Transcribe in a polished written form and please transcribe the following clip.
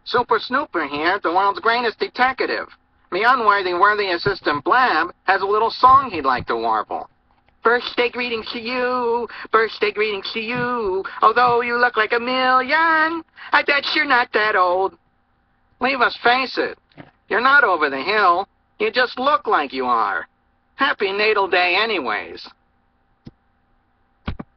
Super Snooper here, the world's greatest detective. Me unworthy, worthy assistant Blab has a little song he'd like to warble. Birthday greetings to you, birthday greetings to you. Although you look like a million, I bet you're not that old. Leave us face it, you're not over the hill. You just look like you are. Happy natal day anyways.